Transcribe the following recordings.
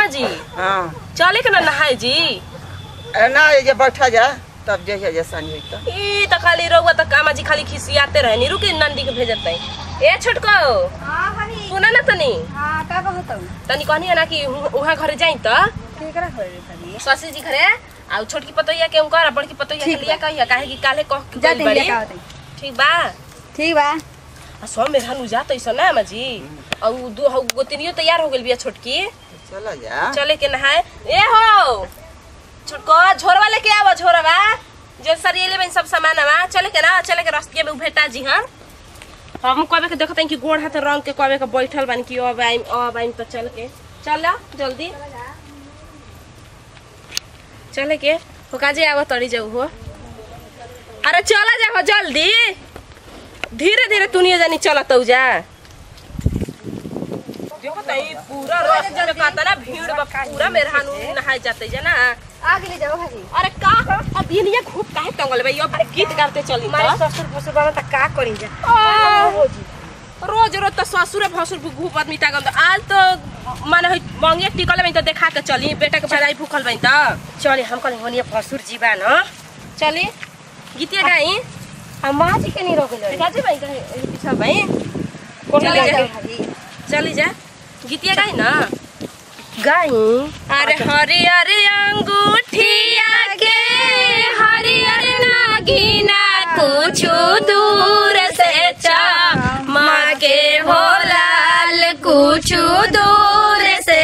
जी हां चले के ना नहाए जी ना ये बैठा जा तब जे जैसानी होई त ई त खाली रहुआ त कामा जी खाली खिसियाते रहनी रुके नंदी के भेजत तई ए छोटको हां हनी सुना ना तनी हां का कहत तनी कहनी ना कि उहा घरे जाई त केकरा घरे तनी ससुर जी घरे आ छोटकी पतोइया के उनकर बड़की पतोइया के लिया कहिया काहे कि काले कह के जाते बड़ी लिया का ठीक बा ठीक बा आ सो मेरा नु जात ऐसा ना अम्मा जी और दो गोतनियो तैयार हो गेल बिया छोटकी चला जा चले के नहाए ए हो छोटको झोरवा लेके आवा झोरवा जो सरियले में सब सामान आवा चले के ना चले के रास्ते में भेटा जी हम कहबे के देखत कि गोड़ हाथ रंग के कहबे के बैठल बानी कि अब आइम तो चल के चल जल्दी चले के हो काजे आवा तड़ी जाऊ हो अरे चला जा हो जल्दी धीरे धीरे तुनिए जानी चलत जा देखो तई पूरा रास्ते में काता ना भीड़ बा पूरा मेहरानू नहाए जाते जना आगे ले जाओ भाजी अरे का अब बिनिया खूब काहे टंगल बे अब गीत गाते चली मारे ससुर भसुर बाबा त का करी जा रोज रोज तो ससुर भसुर घूप आदमी तागम आज तो माने मंगे टिकल में तो देखा के चली बेटा के बधाई भूखल बई त चले हम कहनी होनी भसुर जीवा न चली गीतिया गाई आ मां जी के नहीं रोकले गाजी भाई पीछा भाई चले जा भाजी चली जा गीतिया गाई ना गाई अरे हरियर अंगूठिया के हरियर नागिना कुछ दूर से माँ के हो लाल कुछ दूर से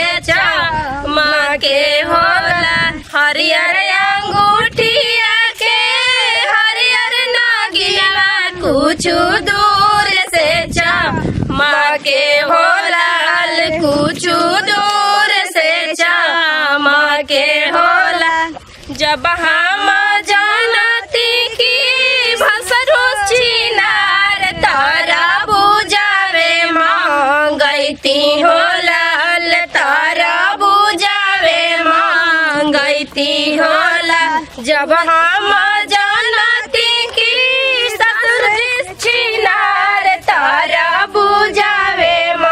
माँ के हो लाल हरियर अंगूठिया के हरियर नागिना कुछ दूर से माँ के हो लाल कुछ दूर से माँ के होला जब हम जानती की भसरो चिनार तारा बुझावे मांगती हो लाल तारा बुझावे मांगती होला जब हम जानती की ससुर चिनार तारा बुझावे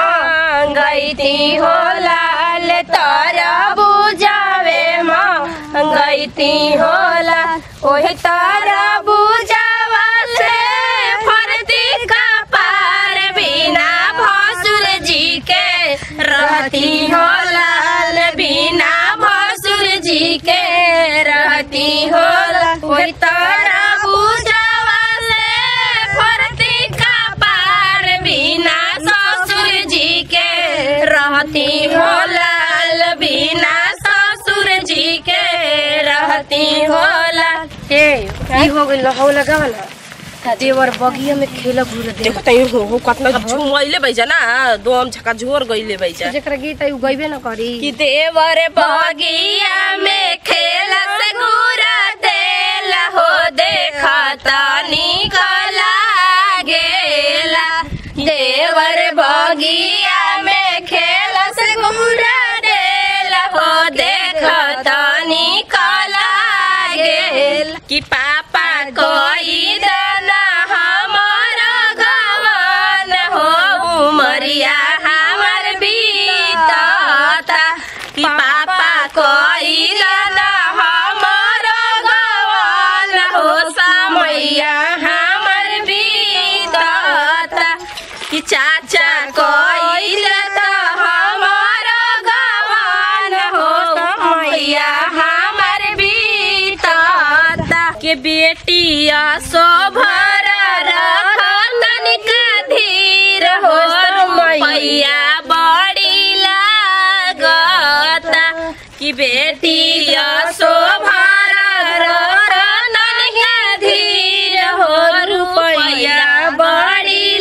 मांगती हो लाल तारा बुझावे मांगती होला ओहे तारा बुझावा से फरती का पार बिना भसुर जी के रहती हो लाल बिना भसुर जी के रहती हो ओहे तारा बुझावा से फरती का पार बिना ससुर जी के रहती हो लाल बिना ससुर जी के रहती हो लाल ए हो गइल हो लगावला देवर बगिया में खेला घुर दे देखो तई हो कतना झुमइले बैजा ना दोम झका झोर गइले बैजा जेकरा गीत आई गइबे न करी कि देवर बगिया में खेलत घुर देला हो देखता निकला गेला देवर बगिया में खेलत घुर देला हो देखता निकला गेल कि पापा कोई दाना हमारा गवन हो उमरिया हमर बीतता कि पापा कोई दाना हमारा गवन हो समैया हमर बीतता कि चाचा कोई दाना हमारा गवन हो समैया हमर बीतता के बेटिया शोभर रखन का धीर हो मैया बड़ी लागता कि बेटिया शोभर रखन का धीर हो रुपैया बड़ी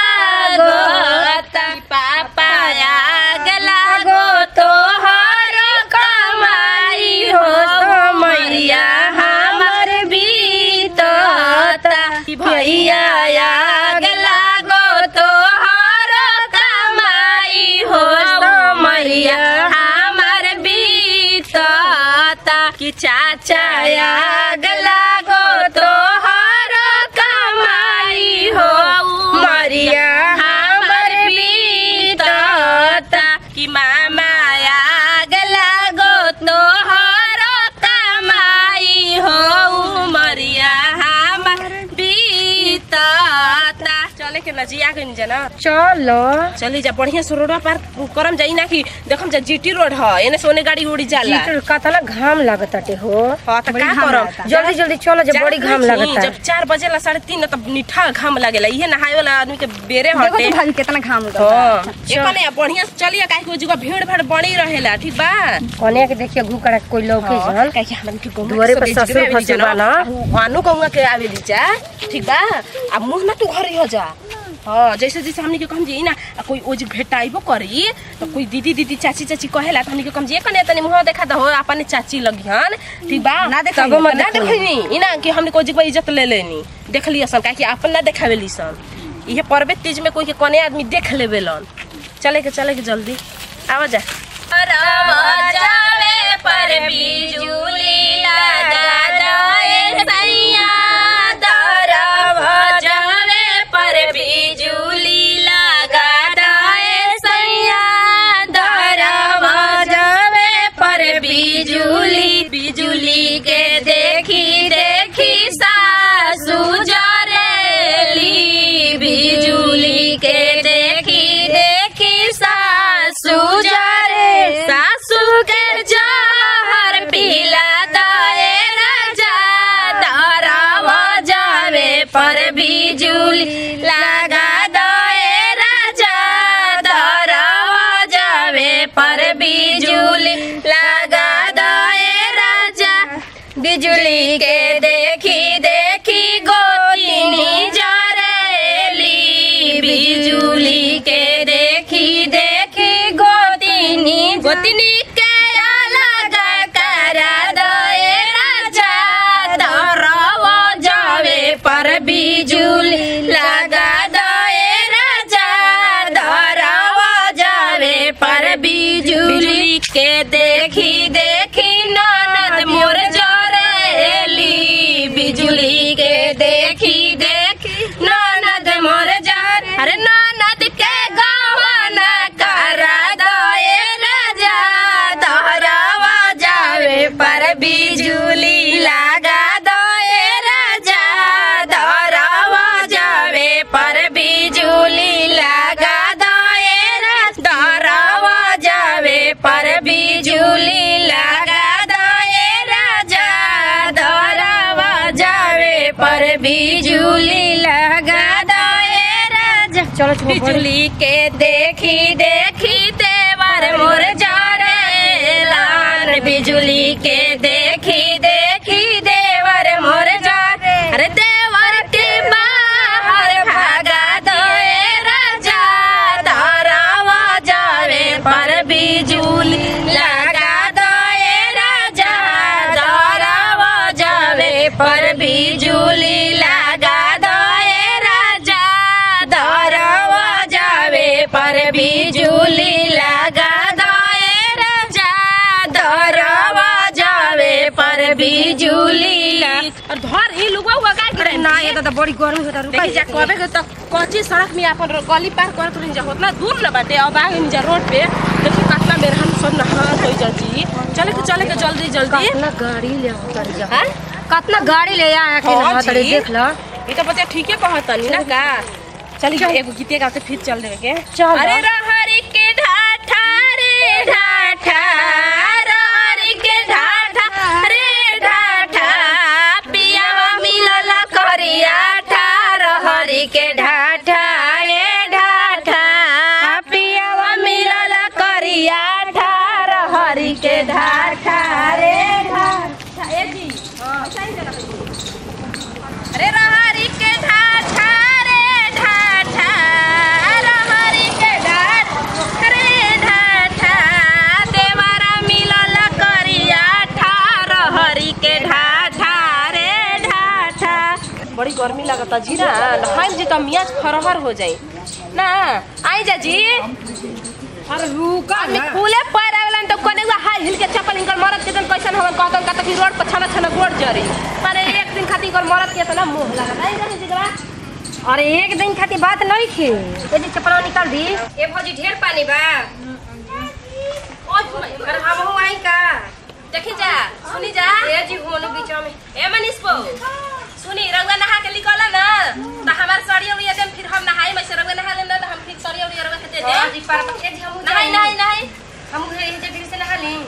लागता पापा आग लागो तो हर कमाई हो मैया हमर बीतता कि भैया आग लागो तो हर कमाई हो मैया हमर बीतता कि चाचा आग लागो तो हर कमाई हो मरिया हमर बीतता कि मामा आग ना जी आ गई जना चलो चली जा बढ़िया से रोड पर करम जाई ना कि देखम जा जीटी रोड ह एने सोने गाड़ी उड़ी जाला कतला घाम लागताटे हो। हां त का करम जल्दी जल्दी चलो जब बड़ी घाम लागता। जब 4 बजे ला 3:30 तब निठा घाम लागेला इहे नहाए वाला आदमी के बेरे हटे। देखो तो भाभी कितना घाम लगता। हां एकने बढ़िया से चलिए काहे को जगह भीड़ भाड़ बनी रहेला ठीक बा। कोने के देखिए घुकड़ा कोई लौके जन काहे कि हमन के दुआरे पर ससुर फसुर वाला वानु कहूंगा के आवेली जा ठीक बा। अब मुंह ना तू घरे हो जा। हाँ जैसे जैसे हमने के कम जी ना कोई ओज भेटाइबो करी तो कोई दीदी चाची कहेला तो हमने के कम जी कने तनी मुंह देखा दो अपने चाची लगिहन ठीक बा ना देखा ना देखनी इना कि हमने कोई इज्जत ले लेनी देख लिया सन काहे कि अपन ना देखावेली सन इहे पर्वत तीज में कोई के कोने आदमी देख लेवेलन। चले के जल्दी आवा जा जावे पर बिजुली लगा दे सैया बिजुली लगा दे सैया दरवा जावे पर बिजुली के देखी सासू जरेली बिजुली के देखी सासू जरे सासू के जहर पीला दे राजा दरवा जावे पर बिजुली लगा दे राजा दरवा जावे पर बिजुली लगा दे राजा बिजुली के देखी गोतिनी जरेली बिजुली के देखी गोतिनी के अलग करा दे राजा दरवा जावे पर बिजुली लगा दे राजा दरवा जावे पर बिजुली के देखी ननद मोर जरेली बिजुली के देखी ननद मोर जर अरे ननद के गवाना करा दे राजा दरवा जावे पर बिजुली लगा दे राजा दरवा जावे पर बिजुली लगा दे दरवा जावे पर बिजुली लगा दे राजा दरवा जावे पर बिजुली लगा दे राजा। चलो बिजुली के देखी देवर मोर जरे लान बिजुली के देखी देवर मोर जरे अरे देवर के बाहर भागा दे राजा दरवा जावे पर बिजुली लगा दे राजा दरवा जावे पर बिजुली लगा दे राजा दरवा जावे पर बिजुली लगा दे राजा दरवा जावे पर बिजुली और धर ही लुगा हुआ का करे ना ये तो बड़ी गर्मी होता रुका जा कबे के तक कच्ची सड़क में अपन गली पार करत रही जा उतना दूर न बाटे अब आ गई जा रोड पे देखी कितना मेरा हम सब नहा होई जा जी चले के जल्दी कितना गाड़ी ले उतर जा हां कितना गाड़ी ले आया के ना तड़े देख ला ये तो बच्चा ठीक है कहतनी ना का चली एगो गीते गाते फिर चल देवे के चल अरे रहरी के ढाठा रे ढाठा रहरी के ढाठा रे ढाठा पियावा मिलला करिया ठा रहरी के ढाठा रे ढाठा पियावा मिलला करिया ठा रहरी के ढाठा रे ढाठा ए जी हां सही जगह अरे रहरी के ढाठा रे ढाठा रहरी के ढाठा रे ढाठा देवरा मिलल करिया ठा रहरी के ढाठा रे ढाठा बड़ी गर्मी लगता जी ना नहाइल जी तो मियाज फरहर हो जाई ना आई जा जी अरे रुका आदमी खुले पैर आवेलन तो कोने हाई हिल के चप्पल इनकर मरद के दिन कैसन हमन कहतन का तक रोड पर छना गोड़ जरी माने एक दिन खातिर इनकर मरद के तना मुंह लगा नहीं जाने जिगरा अरे एक दिन खाती बात नहीं थी यदि चप्पल निकाल दी ए भौजी ढेर पानी बा ओ घर हम हो आई का देखि जा सुनी जा ए जी होनो बीच में ए मनीष को सुनी रंगा नहा के निकला ना त हमार साड़ियों में एकदम फिर हम नहाई में से रंग नहा लेना तो हम फिर सरिया उरिया रंग दे दे हां जी पर के जी हम नहीं नहीं नहीं हम घर जे फिर से नहा ली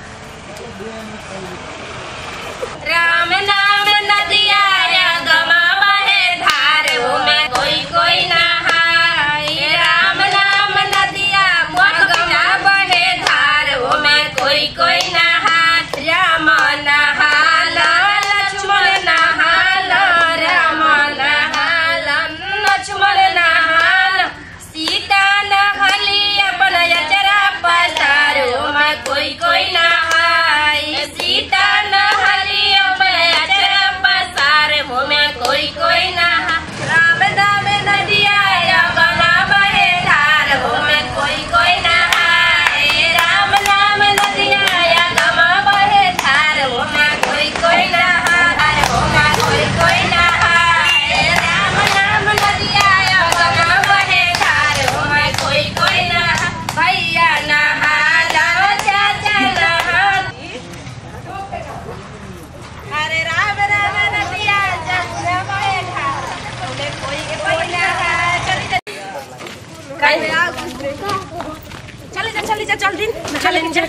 राम नाम नदिया या गमा बहे धार वो में कोई कोई नहाई राम नाम नदिया मोर गमा बहे धार वो में कोई कोई नहाई राम नहाला लक्ष्मण नहाला राम नहाला लक्ष्मण नहाला सीता नहली अपन अचरा पसार वो में कोई कोई नहाई सीता नहली अपन अचरा पसार वो में कोई कोई नहा राम नाम नदिया या गंगा बहे धार वो में कोई कोई नहाए राम नाम नदिया या गंगा बहे धार वो में कोई कोई नहाए वो में कोई कोई नहाए राम नाम नदिया या गंगा बहे धार वो में कोई कोई नहा भैया नहाला चाचा नहा अरे राम राम नदिया जमुना बहे धार वो में कोई कोई नहा चल जा जल्दी चले जा